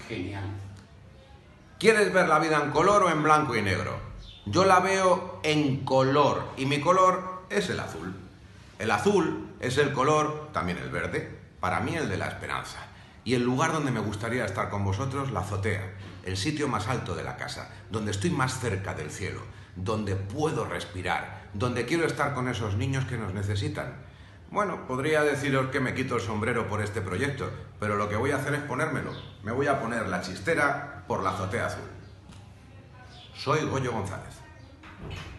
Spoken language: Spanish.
Genial. ¿Quieres ver la vida en color o en blanco y negro? Yo la veo en color y mi color es el azul. El azul es el color, también el verde, para mí el de la esperanza. Y el lugar donde me gustaría estar con vosotros, la azotea, el sitio más alto de la casa, donde estoy más cerca del cielo, donde puedo respirar, donde quiero estar con esos niños que nos necesitan. Bueno, podría deciros que me quito el sombrero por este proyecto, pero lo que voy a hacer es ponérmelo. Me voy a poner la chistera por la azotea azul. Soy Goyo González.